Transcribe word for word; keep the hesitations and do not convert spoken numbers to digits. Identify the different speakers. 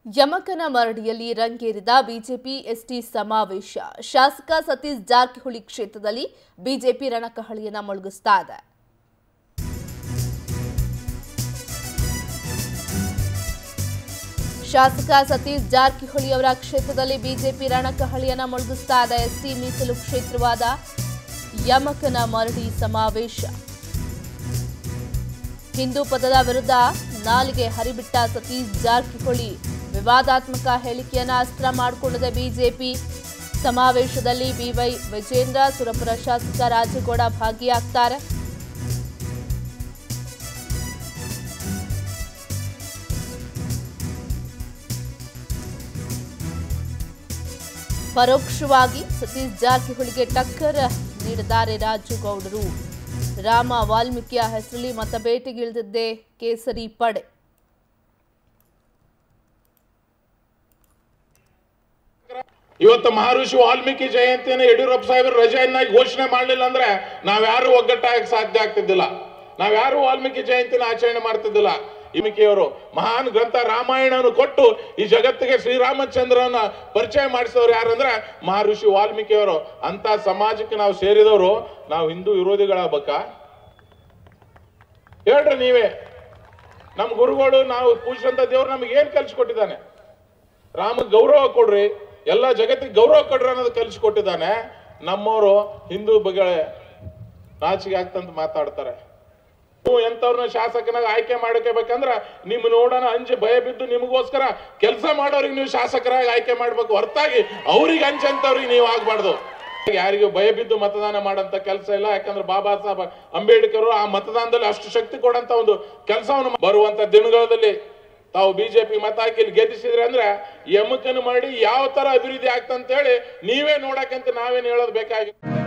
Speaker 1: ಯಮಕನಮರಡಿಯಲ್ಲಿ ರಂಗೇರಿದ BJP ST ಸಮಾವೇಶ. ಶಾಸಕ ಸತೀಶ್ ಜಾರಕಿಹೊಳಿ ಕ್ಷೇತ್ರದಲ್ಲಿ ಬಿಜೆಪಿ ರಣಕಹಳಿಯನ್ನ ಮೊಳಗಿಸ್ತಾ ಇದೆ. ಶಾಸಕ ಸತೀಶ್ ಜಾರಕಿಹೊಳಿ ಅವರ ಕ್ಷೇತ್ರದಲ್ಲಿ ಬಿಜೆಪಿ ರಣಕಹಳಿಯನ್ನ ಮೊಳಗಿಸ್ತಾ ಇದೆ. ಎಸ್ಟಿ ಮೀಸಲು ಕ್ಷೇತ್ರವಾದ ಯಮಕನಮರಡಿ ಸಮಾವೇಶ. ಹಿಂದೂ ಪದದ ವಿರುದ್ಧ ನಾಲಿಗೆ ಹರಿಬಿಟ್ಟ ಸತೀಶ್ ಜಾರಕಿಹೊಳಿ ವಿವಾದಾತ್ಮಕ ಹೇಳಿಕೆಯನ್ನ ಅಸ್ತ್ರ ಮಾಡಿಕೊಂಡಿದೆ ಬಿಜೆಪಿ. ಸಮಾವೇಶದಲ್ಲಿ ಬಿವೈ ವಿಜೇಂದ್ರ, ಸುರಪುರ ಶಾಸಕ ರಾಜೇಗೌಡ ಭಾಗಿಯಾಗ್ತಾರೆ. ಪರೋಕ್ಷವಾಗಿ ಸತೀಶ್ ಜಾರಕಿಹೊಳಿಗೆ ಟಕ್ಕರ್ ನೀಡಿದ್ದಾರೆ ರಾಜೇಗೌಡರು. ರಾಮ ವಾಲ್ಮೀಕಿಯ ಹೆಸರಲ್ಲಿ ಮತಬೇಟೆಗಿಳಿದಿದ್ದೆ ಕೇಸರಿ ಪಡೆ.
Speaker 2: ಇವತ್ತು ಮಹರ್ಷಿ ವಾಲ್ಮೀಕಿ ಜಯಂತಿಯನ್ನು ಯಡಿಯೂರಪ್ಪ ಸಾಹೇಬರು ರಜೆಯನ್ನಾಗಿ ಘೋಷಣೆ ಮಾಡಲಿಲ್ಲ ಅಂದ್ರೆ ನಾವ್ಯಾರು ಒಗ್ಗಟ್ಟಾಗಕ್ಕೆ ಸಾಧ್ಯ ಆಗ್ತಿದ್ದಿಲ್ಲ. ನಾವ್ಯಾರು ವಾಲ್ಮೀಕಿ ಜಯಂತಿನ ಆಚರಣೆ ಮಾಡ್ತಿದ್ದಿಲ್ಲ. ವಾಲ್ಮೀಕಿಯವರು ಮಹಾನ್ ಗ್ರಂಥ ರಾಮಾಯಣವನ್ನು ಕೊಟ್ಟು ಈ ಜಗತ್ತಿಗೆ ಶ್ರೀರಾಮಚಂದ್ರನ ಪರಿಚಯ ಮಾಡಿಸಿದವರು ಯಾರಂದ್ರೆ ಮಹರ್ಷಿ ವಾಲ್ಮೀಕಿಯವರು. ಅಂತ ಸಮಾಜಕ್ಕೆ ನಾವು ಸೇರಿದವರು ನಾವು ಹಿಂದೂ ವಿರೋಧಿಗಳಾಗಬೇಕಾ? ಹೇಳ್ರಿ ನೀವೇ. ನಮ್ಮ ಗುರುಗಳು ನಾವು ಪೂಜಿಸಂತ ದೇವ್ರು ನಮಗೆ ಏನ್ ಕಲಿಸ್ಕೊಟ್ಟಿದ್ದಾನೆ? ರಾಮ ಗೌರವ ಕೊಡ್ರಿ, ಎಲ್ಲ ಜಗತ್ತಿಗೆ ಗೌರವ ಕೊಡ್ರಿ ಅನ್ನೋದು ಕಲಿಸ್ಕೊಟ್ಟಿದ್ದಾನೆ. ನಮ್ಮವರು ಹಿಂದೂ ಬಗ್ಗೆ ನಾಚಿಕೆ ಆಗ್ತಂತ ಮಾತಾಡ್ತಾರೆ. ನೀವು ಎಂತವ್ರನ್ನ ಶಾಸಕನಾಗ ಆಯ್ಕೆ ಮಾಡ್ಕೋಬೇಕಂದ್ರ ನಿಮ್ ನೋಡೋಣ ಅಂಜಿ ಭಯ ಬಿದ್ದು ನಿಮಗೋಸ್ಕರ ಕೆಲಸ ಮಾಡೋರಿಗೆ ನೀವು ಶಾಸಕರಾಗಿ ಆಯ್ಕೆ ಮಾಡ್ಬೇಕು, ಹೊರತಾಗಿ ಅವ್ರಿಗೆ ಅಂಚಂತವ್ರಿಗೆ ನೀವು ಆಗ್ಬಾರ್ದು. ಯಾರಿಗೂ ಭಯ ಬಿದ್ದು ಮತದಾನ ಮಾಡಂತ ಕೆಲಸ ಇಲ್ಲ. ಯಾಕಂದ್ರೆ ಬಾಬಾ ಸಾಹೇಬ್ ಅಂಬೇಡ್ಕರ್ ಆ ಮತದಾನದಲ್ಲಿ ಅಷ್ಟು ಶಕ್ತಿ ಕೊಡಂತ ಒಂದು ಕೆಲಸವನ್ನು ಬರುವಂತ ದಿನಗಳಲ್ಲಿ ತಾವು ಬಿಜೆಪಿ ಮತ ಹಾಕಿ ಇಲ್ಲಿ ಗೆದ್ದಿಸಿದ್ರೆ ಅಂದ್ರೆ ಯಮಕನಮರಡಿ ಯಾವ ತರ ಅಭಿವೃದ್ಧಿ ಆಗ್ತಂತ ಹೇಳಿ ನೀವೇ ನೋಡಕ್ಕಂತ ನಾವೇನು ಹೇಳೋದು ಬೇಕಾಗಿತ್ತು.